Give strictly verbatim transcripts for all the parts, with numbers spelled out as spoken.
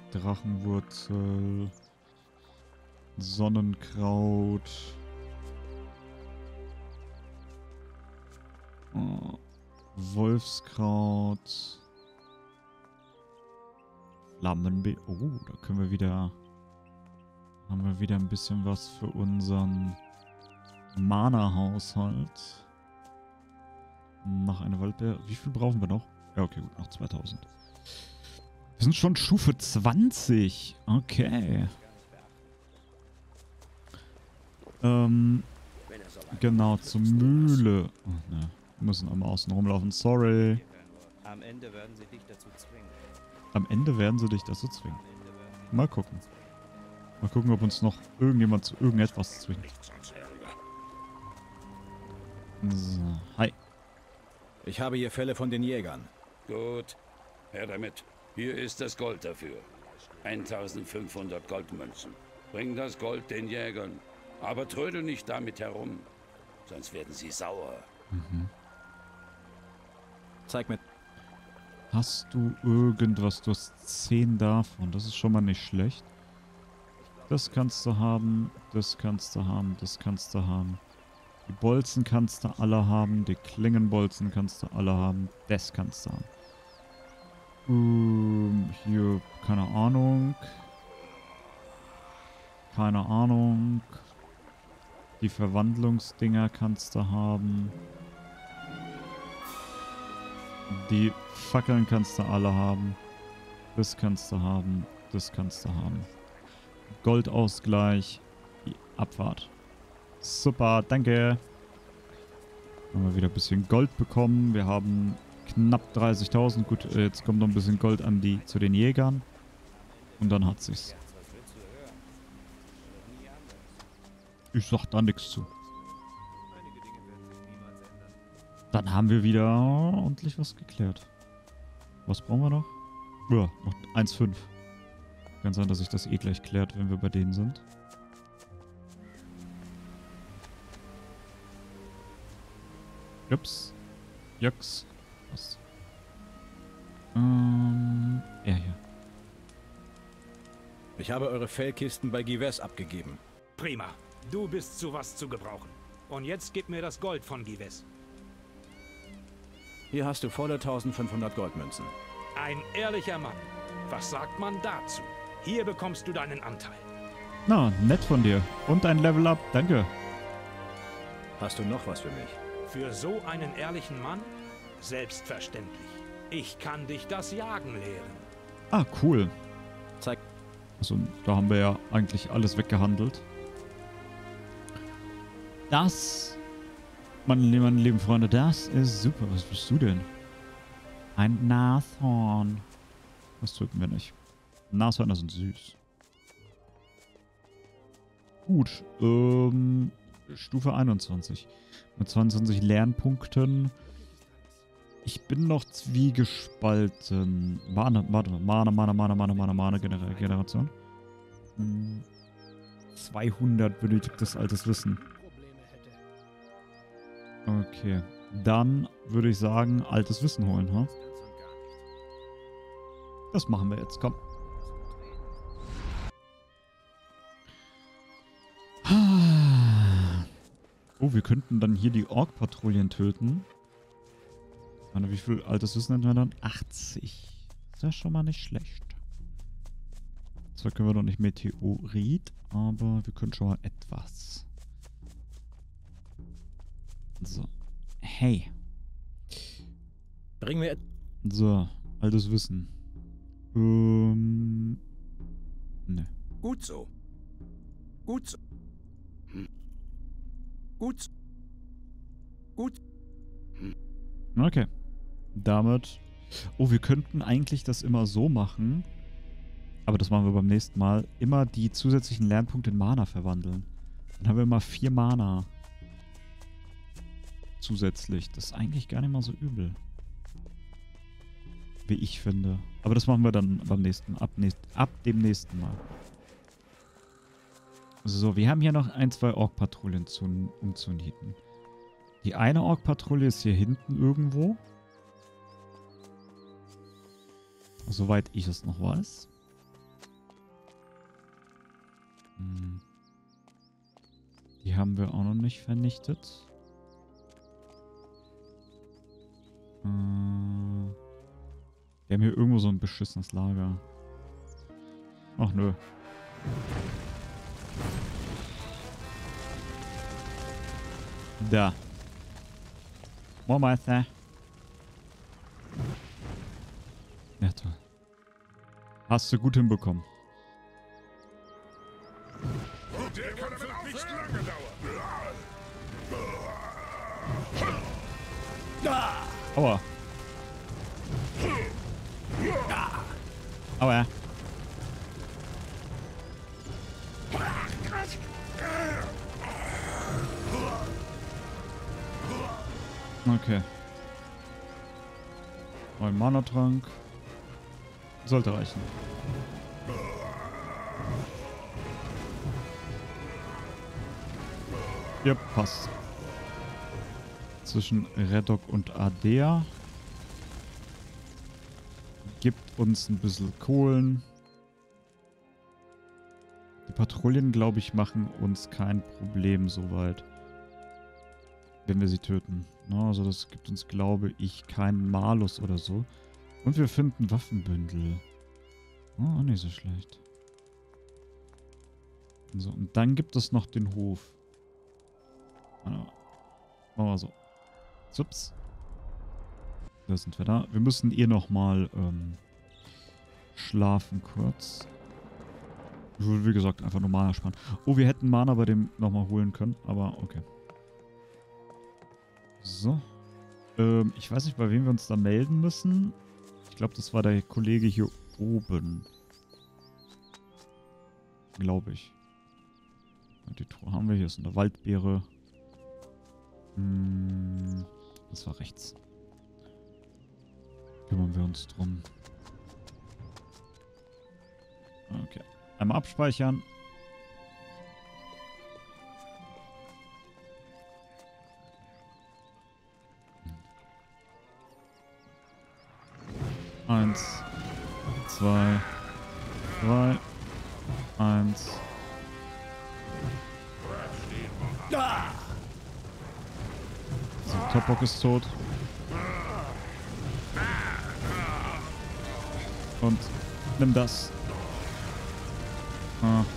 Drachenwurzel. Sonnenkraut. Oh, Wolfskraut. Flammenbe... Oh, da können wir wieder... Haben wir wieder ein bisschen was für unseren Mana-Haushalt. Noch eine Waldbeere. Wie viel brauchen wir noch? Ja, okay, gut, noch zweitausend. Wir sind schon Stufe zwanzig. Okay. Ähm, genau, zur Mühle. Oh, ne. Wir müssen einmal außen rumlaufen. Sorry. Am Ende werden sie dich dazu zwingen. Am Ende werden sie dich dazu zwingen. Mal gucken. Mal gucken, ob uns noch irgendjemand zu irgendetwas zwingt. So, hi. Ich habe hier Fälle von den Jägern. Gut, her damit. Hier ist das Gold dafür. eintausendfünfhundert Goldmünzen. Bring das Gold den Jägern. Aber trödel nicht damit herum, sonst werden sie sauer. Mhm. Zeig mir. Hast du irgendwas? Du hast zehn davon. Das ist schon mal nicht schlecht. Das kannst du haben. Das kannst du haben. Das kannst du haben. Die Bolzen kannst du alle haben. Die Klingenbolzen kannst du alle haben. Das kannst du haben. Ähm, hier, keine Ahnung. Keine Ahnung. Die Verwandlungsdinger kannst du haben. Die Fackeln kannst du alle haben. Das kannst du haben. Das kannst du haben. Goldausgleich. Die Abfahrt. Super, danke. Haben wir wieder ein bisschen Gold bekommen. Wir haben knapp dreißigtausend. Gut, jetzt kommt noch ein bisschen Gold an die zu den Jägern. Und dann hat sich's. Ich sag da nichts zu. Dann haben wir wieder ordentlich was geklärt. Was brauchen wir noch? Ja, noch eins Komma fünf. Kann sein, dass sich das eh gleich klärt, wenn wir bei denen sind. Ups. Jux. Was? Ähm. Er hier. Ich habe eure Fellkisten bei Gives abgegeben. Prima. Du bist zu was zu gebrauchen. Und jetzt gib mir das Gold von Gives. Hier hast du volle eintausendfünfhundert Goldmünzen. Ein ehrlicher Mann. Was sagt man dazu? Hier bekommst du deinen Anteil. Na, nett von dir. Und ein Level Up. Danke. Hast du noch was für mich? Für so einen ehrlichen Mann? Selbstverständlich. Ich kann dich das Jagen lehren. Ah, cool. Zeig. Also, da haben wir ja eigentlich alles weggehandelt. Das, meine, meine lieben Freunde, das ist super. Was bist du denn? Ein Nashorn. Das töten wir nicht. Nashörner sind süß. Gut. Ähm, Stufe einundzwanzig. Mit zweiundzwanzig Lernpunkten. Ich bin noch zwiegespalten. Mana, warte mal. Mana, Mana, Mana, Mana, Mana, Mana Gener Generation. Hm. zweihundert benötigtes altes Wissen. Okay. Dann würde ich sagen, altes Wissen holen, ha? Das machen wir jetzt, komm. Oh, wir könnten dann hier die Ork-Patrouillen töten. Wie viel altes Wissen hätten wir dann? achtzig. Ist ja schon mal nicht schlecht. Zwar können wir noch nicht Meteorit, aber wir können schon mal etwas. So. Hey. Bring mir... So, altes Wissen. Ähm. Ne. Gut so. Gut so. Hm. Gut. Gut. Hm. Okay. Damit... Oh, wir könnten eigentlich das immer so machen. Aber das machen wir beim nächsten Mal. Immer die zusätzlichen Lernpunkte in Mana verwandeln. Dann haben wir immer vier Mana. Zusätzlich. Das ist eigentlich gar nicht mal so übel. Wie ich finde. Aber das machen wir dann beim nächsten, ab, nächst, ab dem nächsten Mal. So, wir haben hier noch ein, zwei Ork-Patrouillen zu, umzunieten. Die eine Ork-Patrouille ist hier hinten irgendwo. Soweit ich es noch weiß. wir auch noch nicht vernichtet. Äh, wir haben hier irgendwo so ein beschissenes Lager. Ach nö. Da. Moormeister. Ja, toll. Hast du gut hinbekommen. Der Kampf wird nicht lange dauern. Aua. Aua. Okay. Ein Mana-Trank. Sollte reichen. Ja, passt. Zwischen Redok und Ardea. Gibt uns ein bisschen Kohlen. Die Patrouillen, glaube ich, machen uns kein Problem soweit. Wenn wir sie töten. Na, also das gibt uns, glaube ich, keinen Malus oder so. Und wir finden Waffenbündel. Oh, nicht so schlecht. So, und dann gibt es noch den Hof. Machen wir so. Zups. Da sind wir da. Wir müssen eh nochmal ähm, schlafen kurz. Ich würde, wie gesagt, einfach nur Mana sparen. Oh, wir hätten Mana bei dem nochmal holen können, aber okay. So. Ähm, ich weiß nicht, bei wem wir uns da melden müssen. Ich glaube, das war der Kollege hier oben. Glaube ich. Die Truhe haben wir. Hier ist eine Waldbeere. Hm, das war rechts. Kümmern wir uns drum. Okay. Einmal abspeichern. Eins, zwei, drei, eins. So, Topbock ist tot. Und nimm das. Ah.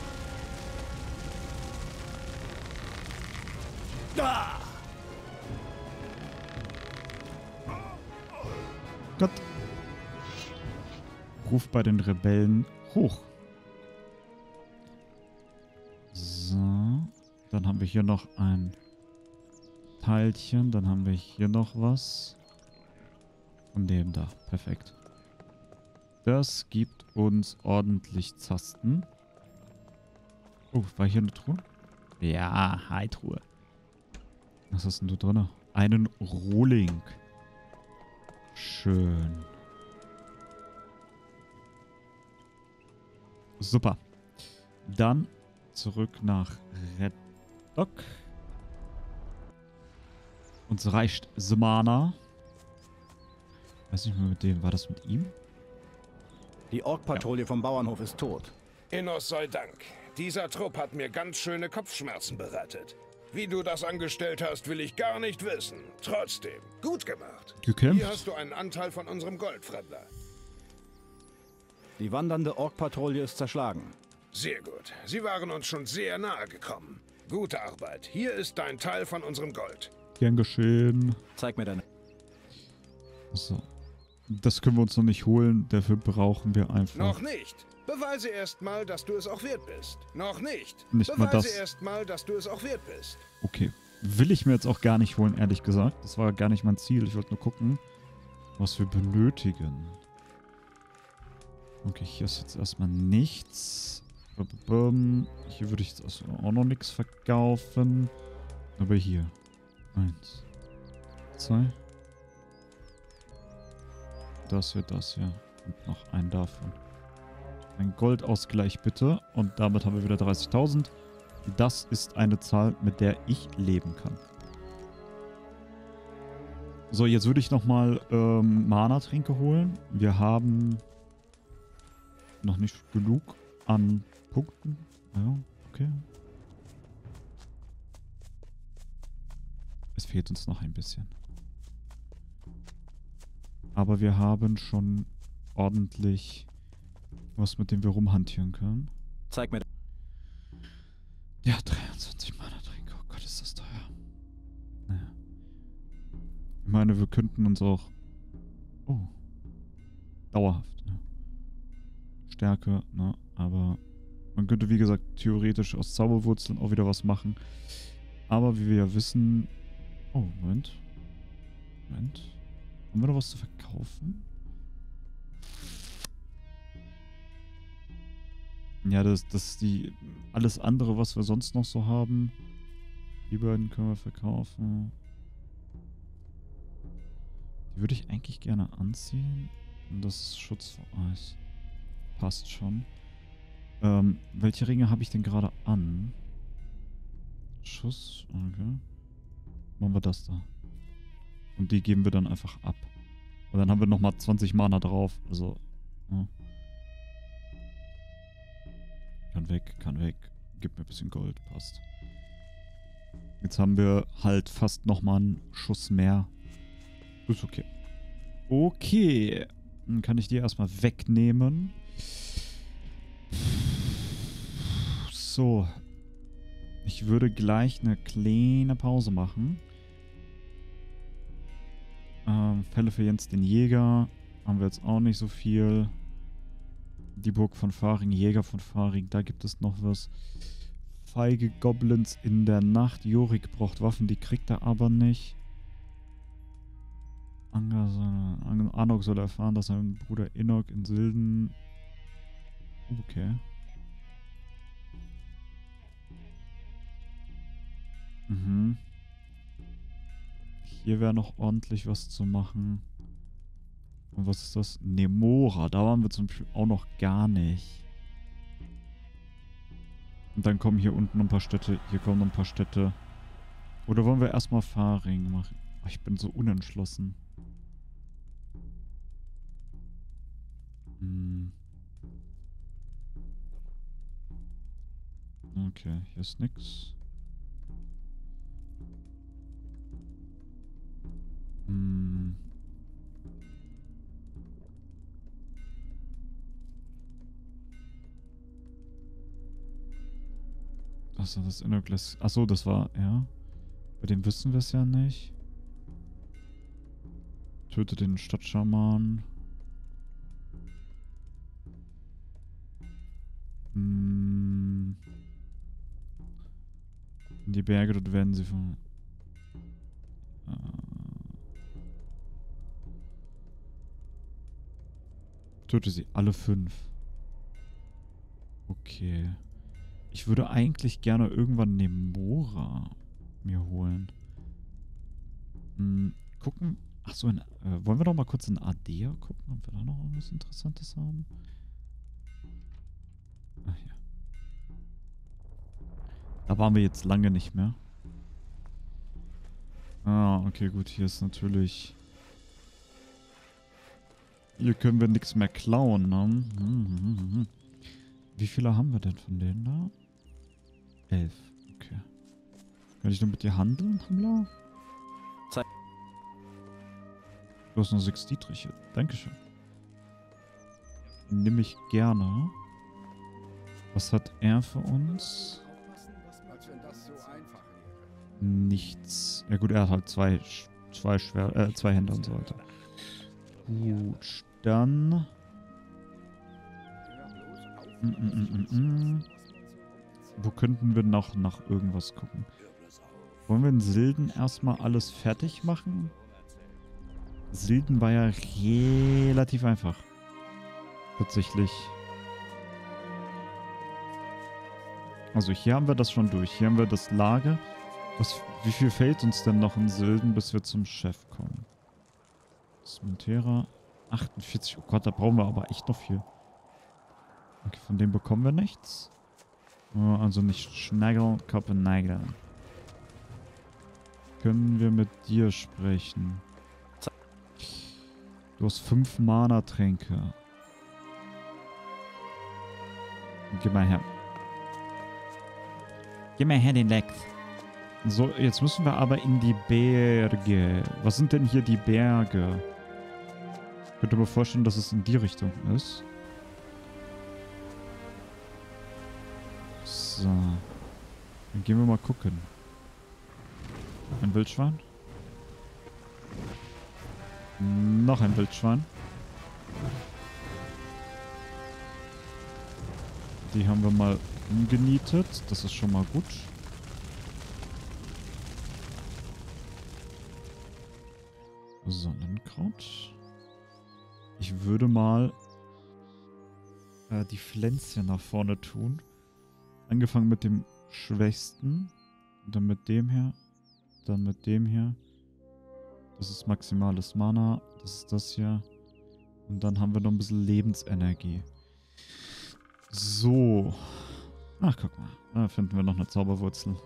Gott. Ruf bei den Rebellen hoch. So. Dann haben wir hier noch ein Teilchen. Dann haben wir hier noch was. Von dem da. Perfekt. Das gibt uns ordentlich Zasten. Oh, war hier eine Truhe? Ja, hi Truhe. Was ist denn da drin? Einen Rohling. Schön. Super. Dann zurück nach Redok. Uns reicht Semana. Weiß nicht mehr mit dem. War das mit ihm? Die Ork-Patrouille ja. vom Bauernhof ist tot. Innos sei Dank. Dieser Trupp hat mir ganz schöne Kopfschmerzen bereitet. Wie du das angestellt hast, will ich gar nicht wissen. Trotzdem, gut gemacht. Gekämpft. Hier hast du einen Anteil von unserem Gold, Fremder. Die wandernde Ork-Patrouille ist zerschlagen. Sehr gut. Sie waren uns schon sehr nahe gekommen. Gute Arbeit. Hier ist dein Teil von unserem Gold. Gern geschehen. Zeig mir deine... So. Das können wir uns noch nicht holen. Dafür brauchen wir einfach... Noch nicht. Beweise erstmal, dass du es auch wert bist. Noch nicht. Nicht Beweise mal das. erstmal, dass du es auch wert bist. Okay. Will ich mir jetzt auch gar nicht holen, ehrlich gesagt. Das war gar nicht mein Ziel. Ich wollte nur gucken, was wir benötigen. Okay, hier ist jetzt erstmal nichts. Hier würde ich jetzt auch noch nichts verkaufen. Aber hier. Eins. Zwei. Das hier, das hier. Und noch ein davon. Ein Goldausgleich bitte. Und damit haben wir wieder dreißigtausend. Das ist eine Zahl, mit der ich leben kann. So, jetzt würde ich nochmal ähm, Mana-Tränke holen. Wir haben noch nicht genug an Punkten. Ja, okay. fehlt uns noch ein bisschen. Aber wir haben schon ordentlich was, mit dem wir rumhantieren können. Zeig mir. Ja, dreiundzwanzig Mana Tränke. Oh Gott, ist das teuer. Naja. Ich meine, wir könnten uns auch... Oh. Dauerhaft, ne? Stärke, ne? Aber man könnte, wie gesagt, theoretisch aus Zauberwurzeln auch wieder was machen. Aber wie wir ja wissen... Oh, Moment. Moment. Haben wir noch was zu verkaufen? Ja, das, das ist die... Alles andere, was wir sonst noch so haben. Die beiden können wir verkaufen. Die würde ich eigentlich gerne anziehen. Und das ist Schutz vor Eis. Passt schon. Ähm, welche Ringe habe ich denn gerade an? Schuss, okay. Machen wir das da. Und die geben wir dann einfach ab. Und dann haben wir nochmal zwanzig Mana drauf. Also, ja. Kann weg, kann weg. Gib mir ein bisschen Gold, passt. Jetzt haben wir halt fast nochmal einen Schuss mehr. Ist okay. Okay. Dann kann ich die erstmal wegnehmen. So. Ich würde gleich eine kleine Pause machen. Ähm, Fälle für Jens den Jäger. Haben wir jetzt auch nicht so viel. Die Burg von Faring, Jäger von Faring, da gibt es noch was. Feige Goblins in der Nacht. Jorik braucht Waffen, die kriegt er aber nicht. Anger soll, Anok soll erfahren, dass sein Bruder Inok in Silden... Okay. Mhm. Hier wäre noch ordentlich was zu machen. Und was ist das? Nemora. Da waren wir zum Beispiel auch noch gar nicht. Und dann kommen hier unten ein paar Städte. Hier kommen noch ein paar Städte. Oder wollen wir erstmal Faring machen? Oh, ich bin so unentschlossen. Hm. Okay, hier ist nix. Hm. Achso, das Innerglas. Achso, das war, ja. Bei dem wissen wir es ja nicht. Töte den Stadtschaman. Hm. In die Berge, dort werden sie von... Äh. Töte sie alle fünf. Okay. Ich würde eigentlich gerne irgendwann Nemora mir holen. Hm, gucken. Achso, äh, wollen wir doch mal kurz in Ardea gucken, ob wir da noch irgendwas Interessantes haben? Ach ja. Da waren wir jetzt lange nicht mehr. Ah, okay, gut. Hier ist natürlich... Hier können wir nichts mehr klauen, ne? Hm, hm, hm, hm. Wie viele haben wir denn von denen da? Elf. Okay. Kann ich nur mit dir handeln, Hamler? Zeit. Du hast nur sechs Dietriche. Dankeschön. Nimm ich gerne. Was hat er für uns? Nichts. Ja gut, er hat halt zwei, zwei, Schwer äh, zwei Hände und so weiter. Gut, dann... Mm, mm, mm, mm. Wo könnten wir noch nach irgendwas gucken? Wollen wir in Silden erstmal alles fertig machen? Silden war ja relativ einfach. Tatsächlich. Also hier haben wir das schon durch. Hier haben wir das Lager. Was, wie viel fehlt uns denn noch in Silden, bis wir zum Chef kommen? Smentera. achtundvierzig. Oh Gott, da brauchen wir aber echt noch viel. Okay, von dem bekommen wir nichts. Also nicht Schnagel, Kopenhagen. Können wir mit dir sprechen? Du hast fünf Mana-Tränke. Gib mal her. Gib mal her den Lex. So, jetzt müssen wir aber in die Berge. Was sind denn hier die Berge? Ich könnte mir vorstellen, dass es in die Richtung ist. So. Dann gehen wir mal gucken. Ein Wildschwein. Noch ein Wildschwein. Die haben wir mal umgenietet. Das ist schon mal gut. Sonnenkraut. Ich würde mal äh, die Pflänzchen nach vorne tun. Angefangen mit dem Schwächsten. Dann mit dem hier. Dann mit dem hier. Das ist maximales Mana. Das ist das hier. Und dann haben wir noch ein bisschen Lebensenergie. So. Ach, guck mal. Da finden wir noch eine Zauberwurzel.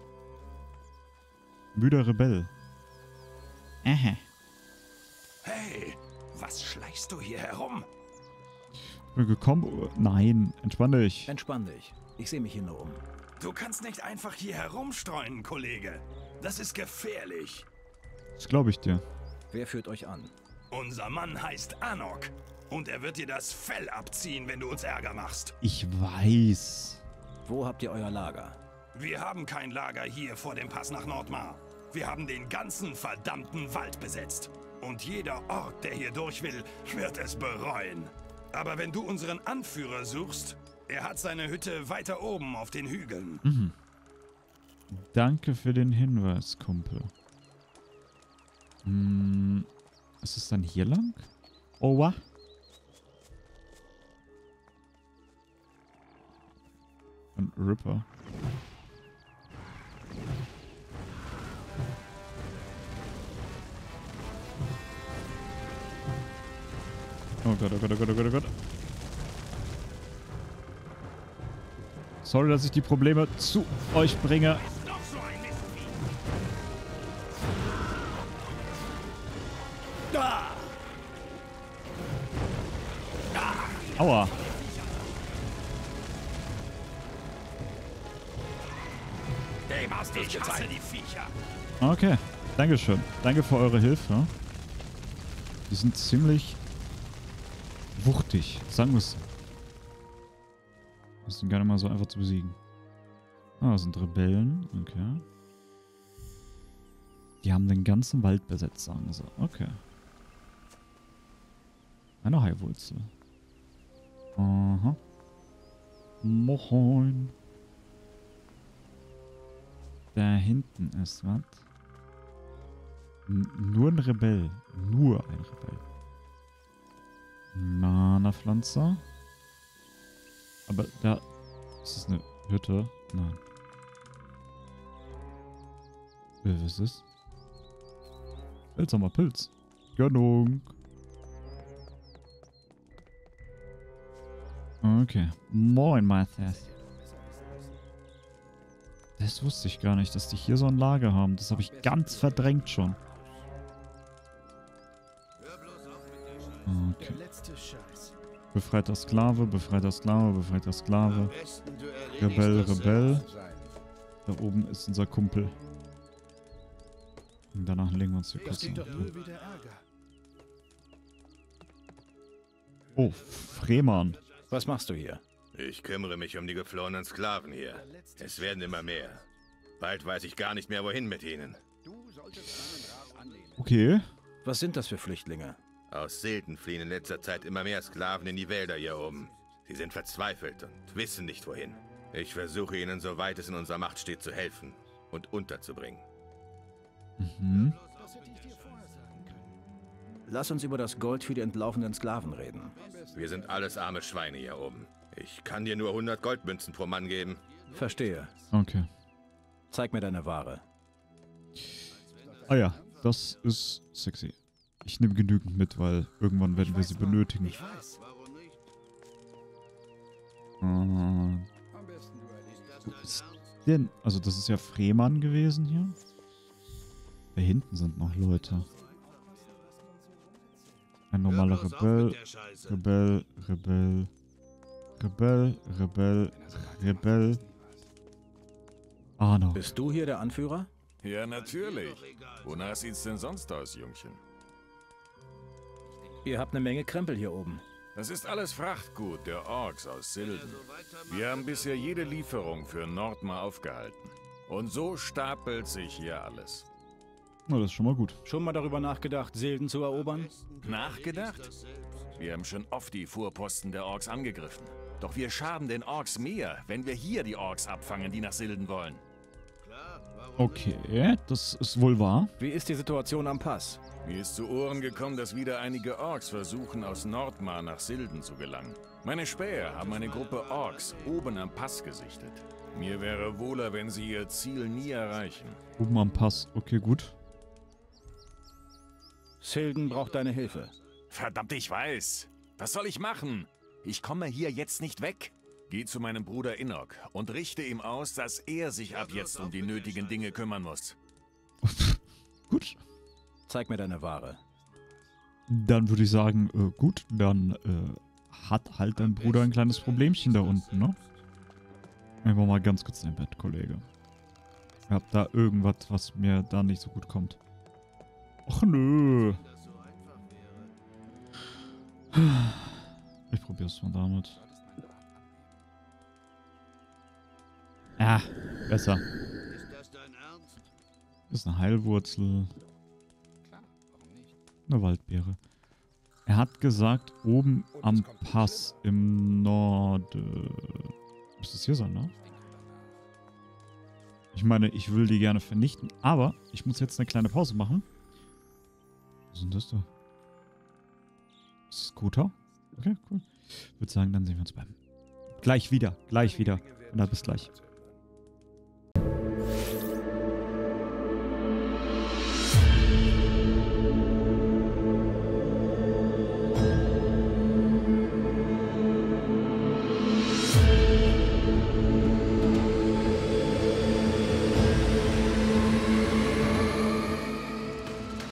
Müder Rebell. Ähä. Hey, was schleichst du hier herum? Ich bin gekommen. Nein, entspann dich. Entspann dich. Ich sehe mich hier nur um. Du kannst nicht einfach hier herumstreuen, Kollege. Das ist gefährlich. Das glaube ich dir. Wer führt euch an? Unser Mann heißt Anok. Und er wird dir das Fell abziehen, wenn du uns Ärger machst. Ich weiß. Wo habt ihr euer Lager? Wir haben kein Lager hier vor dem Pass nach Nordmar. Wir haben den ganzen verdammten Wald besetzt. Und jeder Ort, der hier durch will, wird es bereuen. Aber wenn du unseren Anführer suchst, er hat seine Hütte weiter oben auf den Hügeln. Mhm. Danke für den Hinweis, Kumpel. Hm, ist es dann hier lang? Oh, wa? Ein Ripper. Oh Gott, oh Gott, oh Gott, oh Gott, oh Gott. Sorry, dass ich die Probleme zu euch bringe. Aua. Dem hast du ich hasse die Viecher. Okay, dankeschön. Danke für eure Hilfe. Die sind ziemlich wuchtig, sagen wir es. Die sind gar nicht mal so einfach zu besiegen. Ah, das sind Rebellen. Okay. Die haben den ganzen Wald besetzt, sagen sie. Okay. Eine Heilwurzel. Aha. Moin. Da hinten ist was. N- Nur ein Rebell. Nur ein Rebell. Mana-Pflanze. Aber da... Ist das eine Hütte? Nein. Äh, was ist das? Seltsamer Pilz. Gönnung. Okay. Moin, Matthias. Das wusste ich gar nicht, dass die hier so ein Lager haben. Das habe ich ganz verdrängt schon. Okay. Befreiter Sklave, befreiter Sklave, befreiter Sklave. Rebell, Rebell. Da oben ist unser Kumpel. Und danach legen wir uns hier kurz noch. Oh, Freeman. Was machst du hier? Ich kümmere mich um die geflohenen Sklaven hier. Es werden immer mehr. Bald weiß ich gar nicht mehr, wohin mit ihnen. Okay. Was sind das für Flüchtlinge? Aus Silten fliehen in letzter Zeit immer mehr Sklaven in die Wälder hier oben. Sie sind verzweifelt und wissen nicht, wohin. Ich versuche ihnen, soweit es in unserer Macht steht, zu helfen und unterzubringen. Mhm. Lass uns über das Gold für die entlaufenen Sklaven reden. Wir sind alles arme Schweine hier oben. Ich kann dir nur hundert Goldmünzen pro Mann geben. Verstehe. Okay. Zeig mir deine Ware. Ah ja, das ist sexy. Ich nehme genügend mit, weil irgendwann werden wir sie benötigen. Ich weiß. Äh, wo ist denn? Also das ist ja Freeman gewesen hier. Da hinten sind noch Leute. Ein normaler Rebell. Rebell, Rebell. Rebell, Rebell, Rebell. Arno. Bist du hier der Anführer? Ja, natürlich. Wonach sieht's denn sonst aus, Jungchen? Ihr habt eine Menge Krempel hier oben. Das ist alles Frachtgut der Orks aus Silden. Wir haben bisher jede Lieferung für Nordmar aufgehalten. Und so stapelt sich hier alles. Na, das ist schon mal gut. Schon mal darüber nachgedacht, Silden zu erobern? Nachgedacht? Wir haben schon oft die Vorposten der Orks angegriffen. Doch wir schaden den Orks mehr, wenn wir hier die Orks abfangen, die nach Silden wollen. Okay, das ist wohl wahr. Wie ist die Situation am Pass? Mir ist zu Ohren gekommen, dass wieder einige Orks versuchen, aus Nordmar nach Silden zu gelangen. Meine Späher haben eine Gruppe Orks oben am Pass gesichtet. Mir wäre wohler, wenn sie ihr Ziel nie erreichen. Oben am Pass. Okay, gut. Silden braucht deine Hilfe. Verdammt, ich weiß. Was soll ich machen? Ich komme hier jetzt nicht weg. Geh zu meinem Bruder Inok und richte ihm aus, dass er sich ab jetzt um die nötigen Dinge kümmern muss. Gut. Zeig mir deine Ware. Dann würde ich sagen, äh, gut, dann äh, hat halt dein Bruder ein kleines Problemchen da unten, ne? Einfach mal ganz kurz in dein Bett, Kollege. Ich hab da irgendwas, was mir da nicht so gut kommt. Och nö. Ich probier's mal damit. Ah, besser. Das ist eine Heilwurzel. Eine Waldbeere. Er hat gesagt, oben am Pass im Norden. Muss das hier sein, ne? Ich meine, ich will die gerne vernichten, aber ich muss jetzt eine kleine Pause machen. Was ist denn das da? Scooter? Okay, cool. Ich würde sagen, dann sehen wir uns beim. Gleich wieder, gleich wieder. Na, bis gleich.